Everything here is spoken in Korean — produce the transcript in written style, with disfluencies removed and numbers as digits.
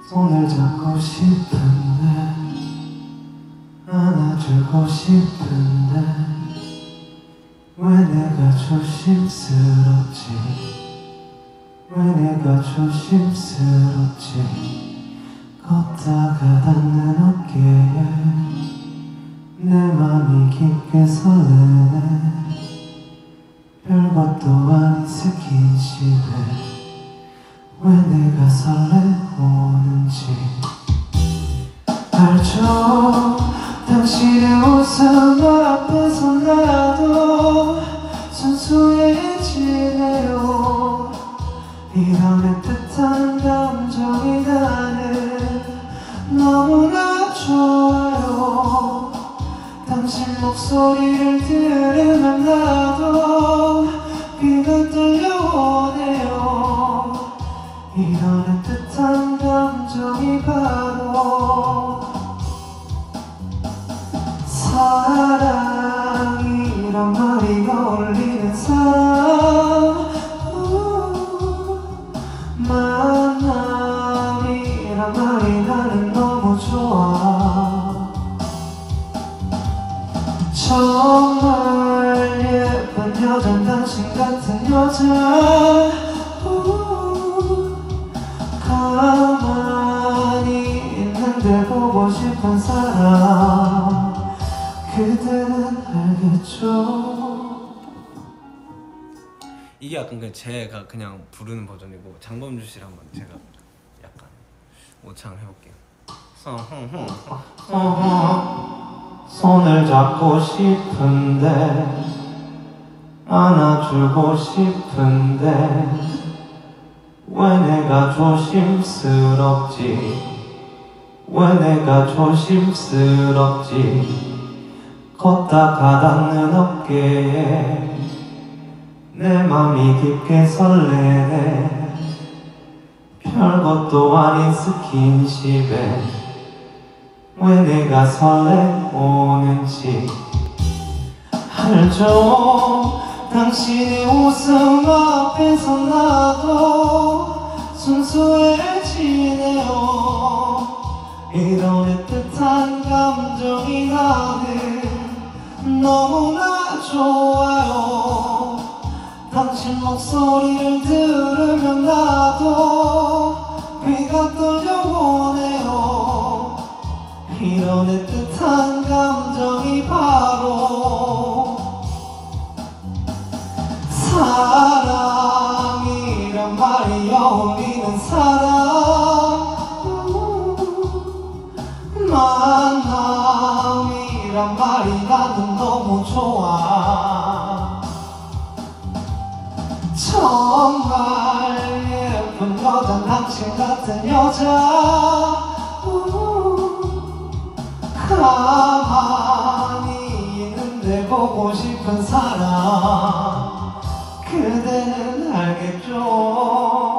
손을 잡고 싶은데 안아주고 싶은데 왜 내가 조심스럽지 왜 내가 조심스럽지 걷다가 닿는 어깨에 내 맘이 깊게 설레네 별것도 아닌 스킨십에 왜 내가 설레오는지 알죠 당신의 웃음 앞에서 나도 순수해지네요 이런 애틋한 감정이 나는 너무나 좋아요 당신 목소리를 들으면 나도 귀가 떨려오네요 이런 애틋한 감정이 바로 사랑이란 말이 어울리는 사람 만남이란 말이 나는 너무 좋아 정말 예쁜 여잔 당신 같은 여자 가만히 있는데 보고 싶은 사람 그대는 알겠죠. 이게 약간 그냥 제가 그냥 부르는 버전이고 장범준 씨를 한번 제가 약간 오창을 해볼게요. 손을 잡고 싶은데 안아주고 싶은데 왜 내가 조심스럽지 왜 내가 조심스럽지 걷다가 닿는 어깨에 내 맘이 깊게 설레네 별것도 아닌 스킨십에 왜 내가 설레오는지 알죠 당신의 웃음 앞에서 나도 순수해지네요 이런 애틋한 감정이 나는 너무나 좋아요 당신 목소리를 들으면 나도 귀가 떨려오네요 이런 애틋한 감정이 바로 사랑이란 말이 어울리는 사람 만남이란 말이 나는 너무 좋아 정말 예쁜 여자 당신 같은 여자 가만히 있는데 보고 싶은 사람 그대는 알겠죠